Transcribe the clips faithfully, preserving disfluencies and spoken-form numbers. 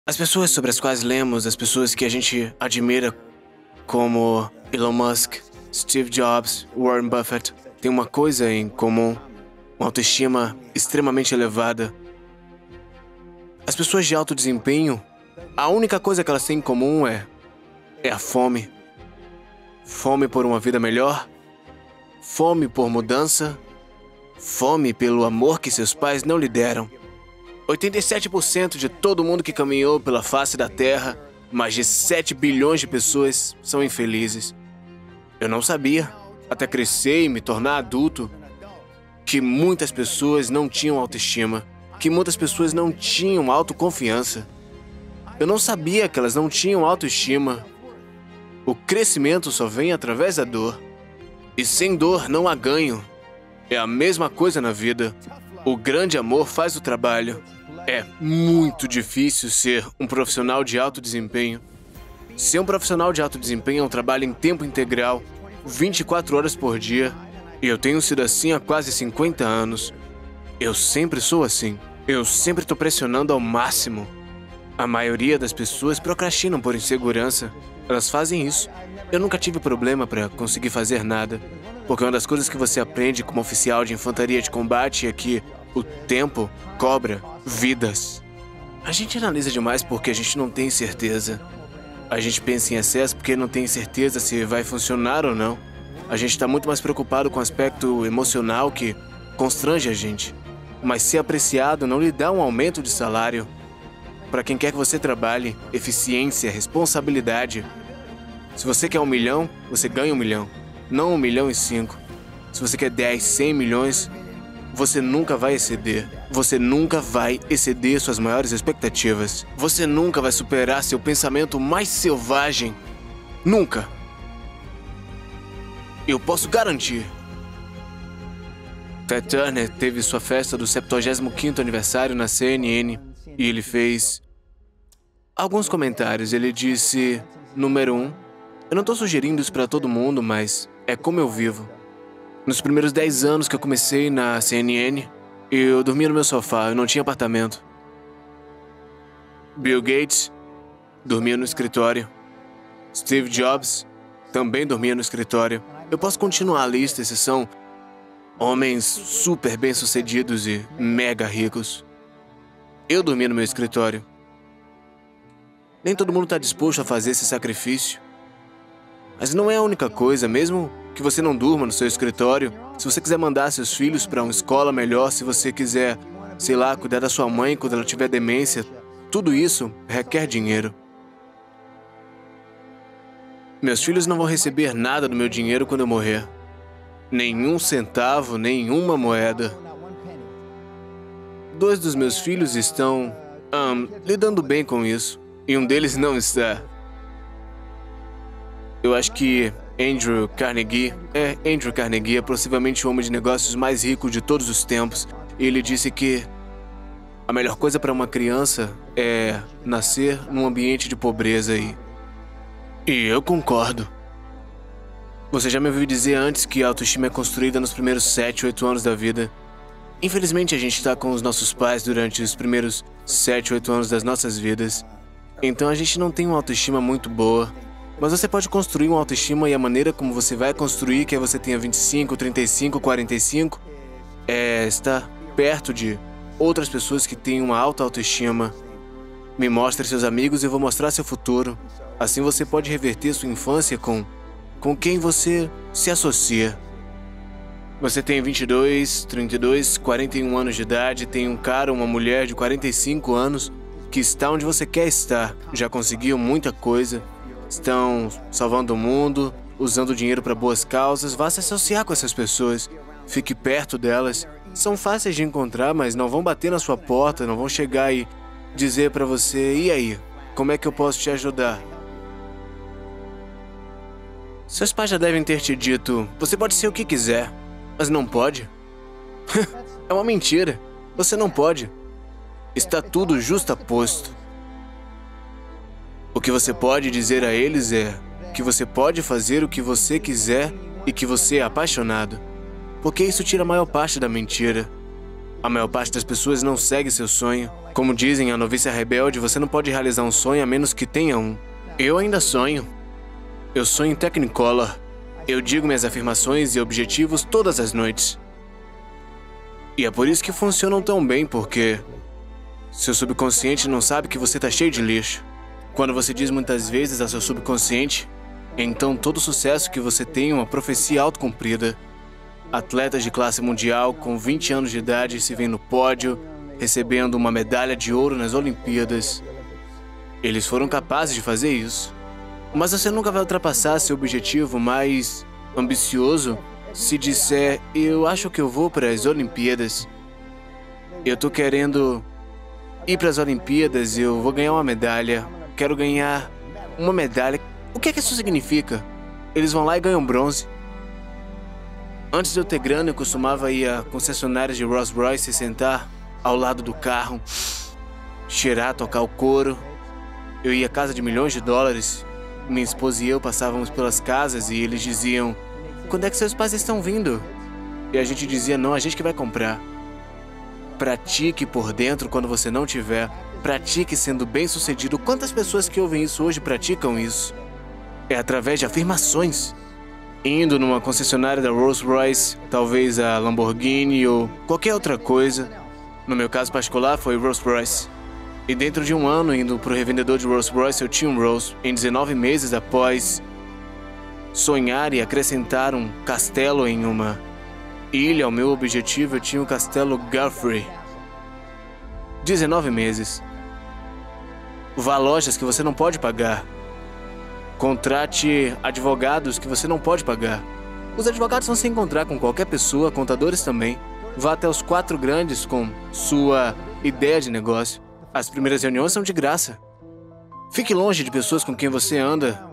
As pessoas sobre as quais lemos, as pessoas que a gente admira, como Elon Musk, Steve Jobs, Warren Buffett, têm uma coisa em comum: uma autoestima extremamente elevada. As pessoas de alto desempenho, a única coisa que elas têm em comum é, é a fome. Fome por uma vida melhor, fome por mudança, fome pelo amor que seus pais não lhe deram. oitenta e sete por cento de todo mundo que caminhou pela face da Terra, mais de sete bilhões de pessoas, são infelizes. Eu não sabia, até crescer e me tornar adulto, que muitas pessoas não tinham autoestima, que muitas pessoas não tinham autoconfiança. Eu não sabia que elas não tinham autoestima. O crescimento só vem através da dor. E sem dor não há ganho. É a mesma coisa na vida. O grande amor faz o trabalho. É muito difícil ser um profissional de alto desempenho. Ser um profissional de alto desempenho é um trabalho em tempo integral, vinte e quatro horas por dia. E eu tenho sido assim há quase cinquenta anos. Eu sempre sou assim. Eu sempre estou pressionando ao máximo. A maioria das pessoas procrastinam por insegurança. Elas fazem isso. Eu nunca tive problema para conseguir fazer nada, porque uma das coisas que você aprende como oficial de infantaria de combate é que o tempo cobra vidas. A gente analisa demais porque a gente não tem certeza. A gente pensa em excesso porque não tem certeza se vai funcionar ou não. A gente está muito mais preocupado com o aspecto emocional que constrange a gente. Mas ser apreciado não lhe dá um aumento de salário. Para quem quer que você trabalhe, eficiência, responsabilidade. Se você quer um milhão, você ganha um milhão. Não um milhão e cinco. Se você quer dez, cem milhões, você nunca vai exceder. Você nunca vai exceder suas maiores expectativas. Você nunca vai superar seu pensamento mais selvagem. Nunca. Eu posso garantir. Ted Turner teve sua festa do septuagésimo quinto aniversário na C N N e ele fez alguns comentários. Ele disse, número um, eu não estou sugerindo isso para todo mundo, mas é como eu vivo. Nos primeiros dez anos que eu comecei na C N N, eu dormia no meu sofá, eu não tinha apartamento. Bill Gates dormia no escritório. Steve Jobs também dormia no escritório. Eu posso continuar a lista, esses são homens super bem-sucedidos e mega ricos. Eu dormia no meu escritório. Nem todo mundo está disposto a fazer esse sacrifício. Mas não é a única coisa, mesmo que você não durma no seu escritório. Se você quiser mandar seus filhos para uma escola melhor, se você quiser, sei lá, cuidar da sua mãe quando ela tiver demência, tudo isso requer dinheiro. Meus filhos não vão receber nada do meu dinheiro quando eu morrer. Nenhum centavo, nenhuma moeda. Dois dos meus filhos estão um, lidando bem com isso, e um deles não está. Eu acho que Andrew Carnegie, é, Andrew Carnegie é possivelmente o homem de negócios mais rico de todos os tempos. E ele disse que a melhor coisa para uma criança é nascer num ambiente de pobreza. E, e eu concordo. Você já me ouviu dizer antes que a autoestima é construída nos primeiros sete, oito anos da vida. Infelizmente, a gente está com os nossos pais durante os primeiros sete, oito anos das nossas vidas. Então a gente não tem uma autoestima muito boa. Mas você pode construir uma autoestima e a maneira como você vai construir, que é você tenha vinte e cinco, trinta e cinco, quarenta e cinco, é estar perto de outras pessoas que têm uma alta autoestima. Me mostre seus amigos e eu vou mostrar seu futuro. Assim você pode reverter sua infância com, com quem você se associa. Você tem vinte e dois, trinta e dois, quarenta e um anos de idade, tem um cara, uma mulher de quarenta e cinco anos que está onde você quer estar. Já conseguiu muita coisa. Estão salvando o mundo, usando dinheiro para boas causas. Vá se associar com essas pessoas. Fique perto delas. São fáceis de encontrar, mas não vão bater na sua porta, não vão chegar e dizer para você, e aí, como é que eu posso te ajudar? Seus pais já devem ter te dito, você pode ser o que quiser, mas não pode. É uma mentira. Você não pode. Está tudo justaposto. O que você pode dizer a eles é que você pode fazer o que você quiser e que você é apaixonado. Porque isso tira a maior parte da mentira. A maior parte das pessoas não segue seu sonho. Como dizem, a noviça rebelde, você não pode realizar um sonho a menos que tenha um. Eu ainda sonho. Eu sonho em Technicolor. Eu digo minhas afirmações e objetivos todas as noites. E é por isso que funcionam tão bem, porque seu subconsciente não sabe que você tá cheio de lixo. Quando você diz muitas vezes ao seu subconsciente, então todo sucesso que você tem é uma profecia autocumprida. Atletas de classe mundial com vinte anos de idade se veem no pódio, recebendo uma medalha de ouro nas Olimpíadas. Eles foram capazes de fazer isso. Mas você nunca vai ultrapassar seu objetivo mais ambicioso se disser, eu acho que eu vou para as Olimpíadas. Eu tô querendo ir para as Olimpíadas, eu vou ganhar uma medalha. Quero ganhar uma medalha. O que é que isso significa? Eles vão lá e ganham bronze. Antes de eu ter grana, eu costumava ir a concessionárias de Rolls Royce e sentar ao lado do carro, cheirar, tocar o couro. Eu ia à casa de milhões de dólares. Minha esposa e eu passávamos pelas casas e eles diziam, quando é que seus pais estão vindo? E a gente dizia, não, a gente que vai comprar. Pratique por dentro quando você não tiver. Pratique sendo bem-sucedido. Quantas pessoas que ouvem isso hoje praticam isso? É através de afirmações. Indo numa concessionária da Rolls Royce, talvez a Lamborghini ou qualquer outra coisa. No meu caso particular foi Rolls Royce. E dentro de um ano, indo para o revendedor de Rolls Royce, eu tinha um Rolls. Em dezenove meses após sonhar e acrescentar um castelo em uma ilha ao meu objetivo, eu tinha o castelo Guthrie. dezenove meses. Vá a lojas que você não pode pagar. Contrate advogados que você não pode pagar. Os advogados vão se encontrar com qualquer pessoa, contadores também. Vá até os quatro grandes com sua ideia de negócio. As primeiras reuniões são de graça. Fique longe de pessoas com quem você anda.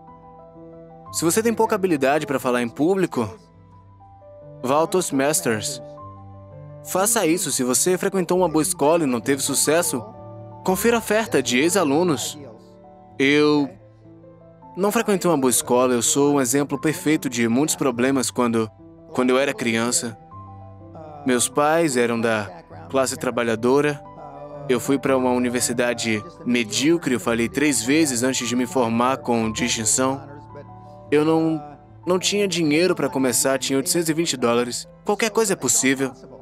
Se você tem pouca habilidade para falar em público, vá ao Toastmasters. Faça isso. Se você frequentou uma boa escola e não teve sucesso, confira a oferta de ex-alunos. Eu não frequentei uma boa escola. Eu sou um exemplo perfeito de muitos problemas quando, quando eu era criança. Meus pais eram da classe trabalhadora. Eu fui para uma universidade medíocre. Eu falei três vezes antes de me formar com distinção. Eu não, não tinha dinheiro para começar. Tinha oitocentos e vinte dólares. Qualquer coisa é possível.